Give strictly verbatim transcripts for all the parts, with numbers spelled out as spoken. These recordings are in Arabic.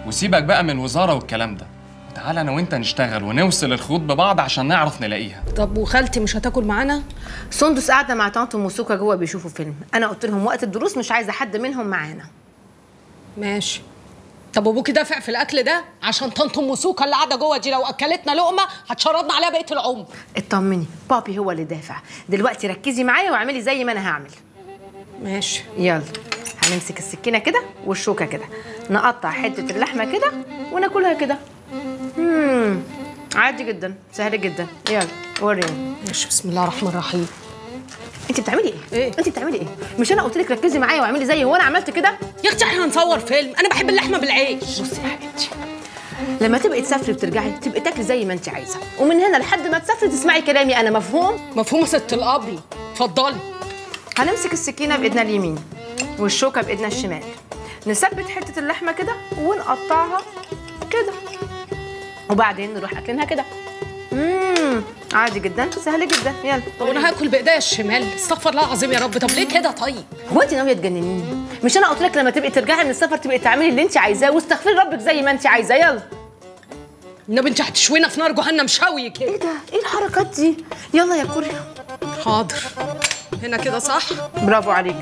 وسيبك بقى من الوزاره والكلام ده، تعالى انا وانت نشتغل ونوصل الخيوط ببعض عشان نعرف نلاقيها. طب وخالتي مش هتاكل معانا؟ سندس قاعده مع طنط وموسوكا جوه بيشوفوا فيلم، انا قلت لهم وقت الدروس مش عايزه حد منهم معانا. ماشي. طب وابوكي دافع في الاكل ده؟ عشان طنط موسوكا اللي قاعده جوه دي لو اكلتنا لقمه هتشردنا عليها بقيه العمر. اطمني، بابي هو اللي دافع. دلوقتي ركزي معايا واعملي زي ما انا هعمل. ماشي. يلا هنمسك السكينه كده والشوكه كده، نقطع حته اللحمه كده وناكلها كده. امم عادي جدا، سهل جدا. يلا وريني. ماشي. بسم الله الرحمن الرحيم. انت بتعملي ايه؟ ايه؟ انت بتعملي ايه؟ مش انا قلت لك ركزي معايا واعملي زي هو انا عملت كده؟ يا اختي احنا هنصور فيلم، انا بحب اللحمه بالعيش. بصي يا حبيبتي، لما تبقي تسافري وترجعي تبقي تاكلي زي ما انت عايزه، ومن هنا لحد ما تسافري تسمعي كلامي انا، مفهوم؟ مفهوم يا ست الابله. اتفضلي. هنمسك السكينه بايدنا اليمين والشوكه بايدنا الشمال، نثبت حته اللحمه كده ونقطعها كده، وبعدين نروح اكلينها كده. امم عادي جدا، سهل جدا. يلا. طب انا هاكل بايديا الشمال؟ استغفر الله العظيم يا رب. طب ليه كده طيب؟ هو انت ناويه تجننيني؟ مش انا قلت لك لما تبقي ترجعي من السفر تبقي تعملي اللي انت عايزاه واستغفري ربك زي ما انت عايزاه. يلا. النبي انت هتشوينا في نار جهنم شوي كده. ايه ده؟ ايه الحركات دي؟ يلا يا كوريا. حاضر. هنا كده صح؟ برافو عليك.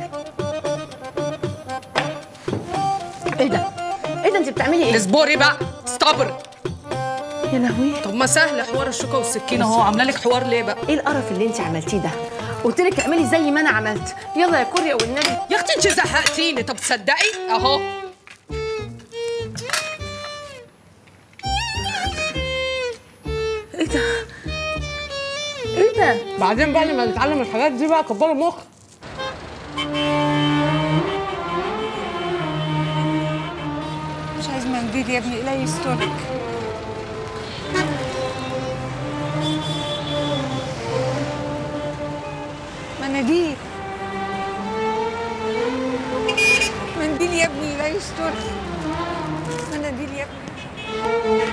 ايه ده؟ ايه ده انت بتعملي ايه؟ اصبري بقى، استبري. يا لهوي. طب ما سهل حوار الشوكه والسكينه اهو، عامله لك حوار ليه بقى؟ ايه القرف اللي انت عملتيه ده؟ قلت لك اعملي زي ما انا عملت. يلا يا كوريا والنبي. يا اختي انت زهقتيني. طب تصدقي اهو. ايه ده؟ ايه ده؟ بعدين بقى لما نتعلم الحاجات دي بقى كبري مخ. مش عايز منديل يا ابني، لا يسترك. مناديل منديل يا ابني، لا يسترك. مناديل يا ابني.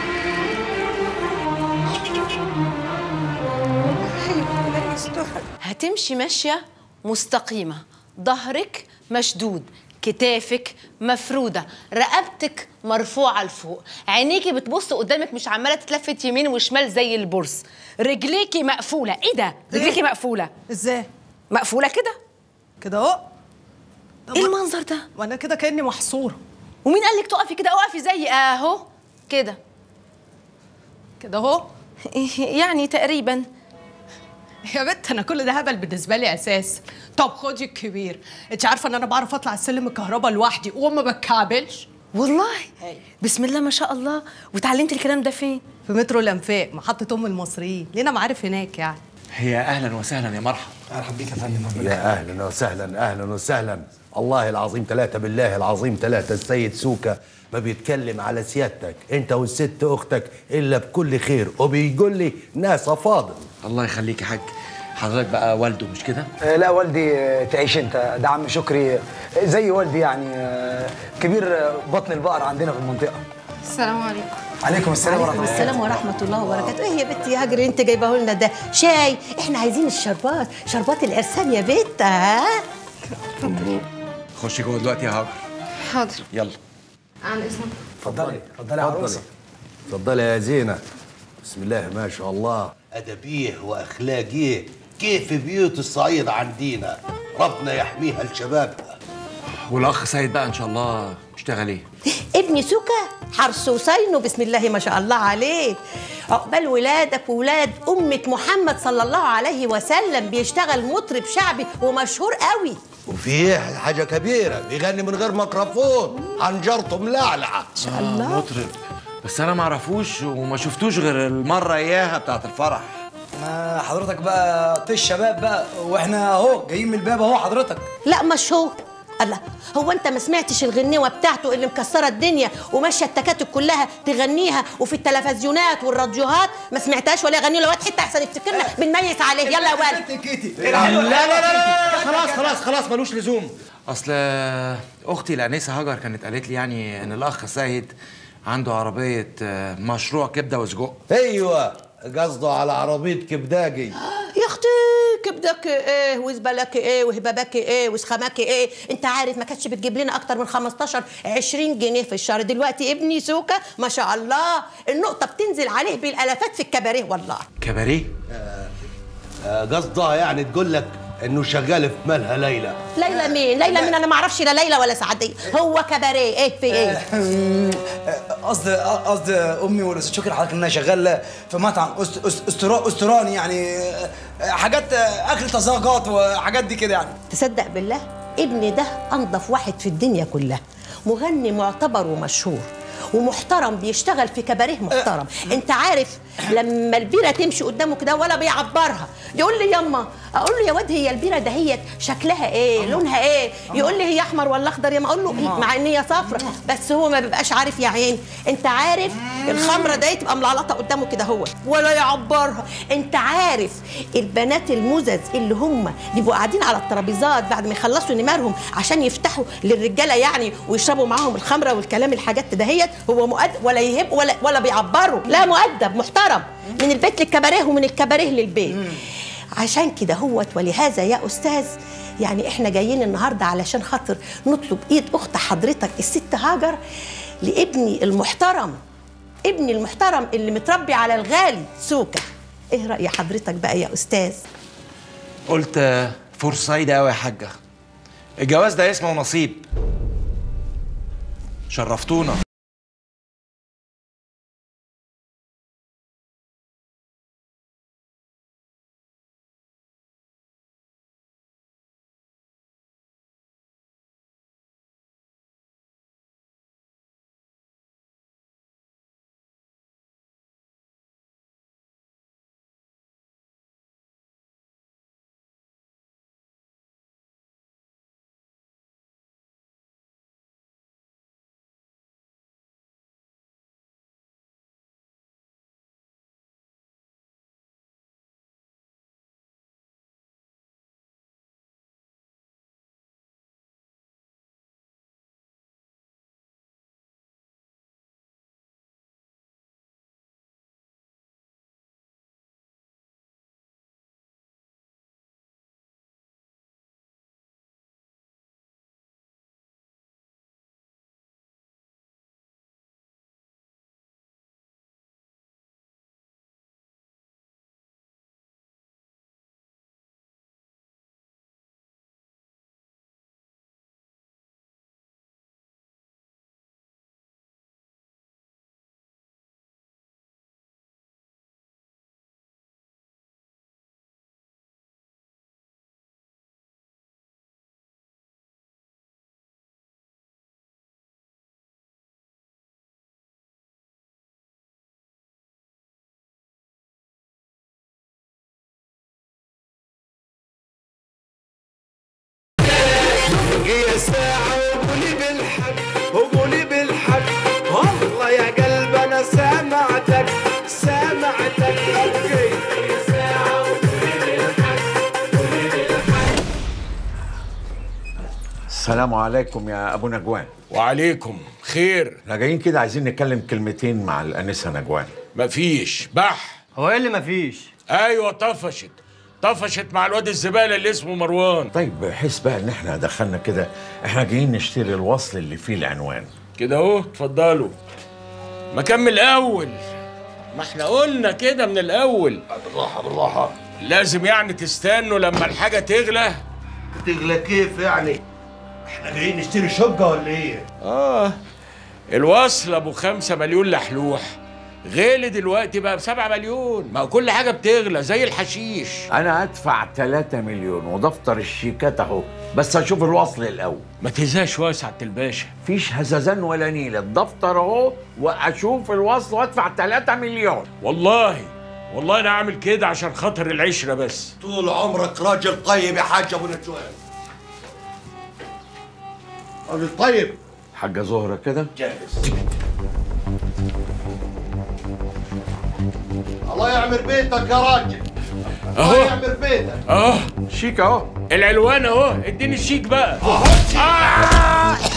لا يسترك. هتمشي ماشيه مستقيمه، ظهرك مشدود، كتافك مفروده، رقبتك مرفوعه لفوق، عينيكي بتبص قدامك مش عماله تتلفت يمين وشمال زي البرص، رجليكي مقفوله. ايه ده؟ رجليكي مقفوله ازاي؟ مقفوله كده كده اهو. ايه المنظر ده؟ وانا كده كاني محصوره. ومين قال لك تقفي كده؟ اقفي زي اهو كده كده اهو. يعني تقريبا. يا بنت انا كل ده هبل بالنسبه لي اساس. طب خدي الكبير، انت عارفه ان انا بعرف اطلع السلم الكهرباء لوحدي وما بتكعبلش؟ والله بسم الله ما شاء الله. وتعلمت الكلام ده فين؟ في مترو الانفاق، محطه ام المصريين، لينا معارف هناك يعني. هي اهلا وسهلا يا مرحبا. مرحبا بيك يا فندم. يا اهلا وسهلا، اهلا وسهلا. الله العظيم ثلاثة، بالله العظيم ثلاثة، السيد سوكا ما بيتكلم على سيادتك انت والست اختك الا بكل خير، وبيقول لي ناس فاضل. الله يخليك يا حاج. حضرتك بقى والده مش كده؟ آه لا والدي، آه تعيش انت، ده عم شكري، آه زي والدي يعني، آه كبير آه بطن البقر عندنا في المنطقه. السلام عليكم. عليكم السلام ورحمه الله. السلام ورحمة الله وبركاته. ايه يا بنتي يا هاجر انت جايبه لنا ده شاي؟ احنا عايزين الشربات، شربات العرسان يا بت. ها خشي جوه دلوقتي يا هاجر. حاضر. يلا. عن اذنك. اتفضلي اتفضلي يا عروسه. اتفضلي يا زينة. بسم الله ما شاء الله، أدبيه وأخلاقيه كيف بيوت الصعيد عندنا، ربنا يحميها لشبابها. والاخ سيد بقى ان شاء الله اشتغل ايه؟ ابني سوكا حرسوسين وبسم الله ما شاء الله عليك، عقبال ولادك وولاد امك محمد صلى الله عليه وسلم، بيشتغل مطرب شعبي ومشهور قوي. وفيه حاجة كبيرة، بيغني من غير ميكروفون، حنجرته ملعلعة. ما شاء الله. آه مطرب، بس انا ما اعرفوش وما شفتوش غير المره اياها بتاعت الفرح. ما حضرتك بقى طيش شباب بقى، واحنا اهو جايين من الباب اهو حضرتك. لا مشهور. الله، هو انت ما سمعتش الغنيوه بتاعته اللي مكسره الدنيا وماشيه التكاتك كلها تغنيها، وفي التلفزيونات والراديوهات ما سمعتهاش ولا يغني له واد حته احسن يفتكرنا بنميز عليه. يلا يا ولد. لا لا لا لا خلاص خلاص خلاص ملوش لزوم. اصل اختي الانسه هاجر كانت قالت لي يعني ان الاخ سيد عنده عربيه مشروع كبده وسجق. ايوه قصده على عربيه كبداجي. يا اختي كبدك ايه وزبلك ايه وهبابك ايه وسخمك ايه. انت عارف ما كانتش بتجيب لنا اكتر من خمستاشر عشرين جنيه في الشهر. دلوقتي ابني سوكا ما شاء الله النقطه بتنزل عليه بالالافات في الكباريه والله. كباريه؟ قصدها يعني تقول لك انه شغال في مالها ليلى. ليلى مين؟ ليلى مين؟ انا ما اعرفش لا ليلى ولا سعديه. هو كباريه ايه في ايه؟ قصدي قصدي امي والاستاذ شكري حضرتك انها شغاله في مطعم أست... أست... أسترا... استراني يعني حاجات اكل طازجات وحاجات دي كده يعني. تصدق بالله ابني ده انضف واحد في الدنيا كلها، مغني معتبر ومشهور ومحترم، بيشتغل في كباريه محترم. انت عارف لما البيره تمشي قدامه كده ولا بيعبرها، يقول لي يما، اقول له يا واد هي البيره دهيت شكلها ايه لونها ايه؟ يقول لي هي احمر ولا اخضر يا ما اقول له مع ان هي صفرا، بس هو ما بيبقاش عارف يا عيني. انت عارف الخمره دي تبقى ملعلطه قدامه كده هو ولا يعبرها. انت عارف البنات المزز اللي هم بيبقوا قاعدين على الترابيزات بعد ما يخلصوا نمارهم عشان يفتحوا للرجاله يعني ويشربوا معاهم الخمره والكلام الحاجات دهيت، هو مؤدب ولا يهب ولا ولا بيعبروا، لا مؤدب محترم من البيت للكباريه ومن الكباريه للبيت. عشان كده هوت ولهذا يا استاذ يعني احنا جايين النهارده علشان خاطر نطلب ايد اخت حضرتك الست هاجر لابني المحترم، ابني المحترم اللي متربي على الغالي سوكا. ايه راي حضرتك بقى يا استاذ؟ قلت فرصه سعيده قوي يا حاجه. الجواز ده اسمه نصيب. شرفتونا. هي ساعة وقولي بالحق وقولي بالحق والله يا قلب أنا سامعتك سامعتك أوكي. هي ساعة وقولي بالحق قولي بالحق. السلام عليكم يا أبو نجوان. وعليكم خير. احنا جايين كده عايزين نتكلم كلمتين مع الأنسة نجوان. مفيش بح. هو ايه اللي مفيش؟ أيوة طفشت طفشت مع الواد الزبالة اللي اسمه مروان. طيب بحيث بقى ان احنا دخلنا كده، احنا جايين نشتري الوصل اللي فيه العنوان كده اهو. اتفضلوا. ما كمل الأول، ما احنا قلنا كده من الأول. بالراحة بالراحة. لازم يعني تستنوا لما الحاجة تغلى. تغلى كيف يعني؟ احنا جايين نشتري شقة ولا ايه؟ اه الوصل ابو خمسة مليون لحلوح غالي دلوقتي بقى بسبعة مليون. ما كل حاجة بتغلى زي الحشيش. انا هدفع تلاتة مليون ودفتر الشيكات اهو، بس اشوف الوصل الاول. ما تهزاش يا سعادة الباشا. مفيش هزازان ولا نيلة، الدفتر اهو واشوف الوصل وادفع تلاتة مليون. والله والله انا عامل كده عشان خاطر العشرة بس. طول عمرك راجل طيب يا حاج ابو نجوان. راجل طيب. حاجة زهرة كده جاهز. الله يعمر بيتك يا راجل. اهو الله يعمر بيتك اهو. شيك اهو. العلوان اهو. اديني الشيك بقى. آه.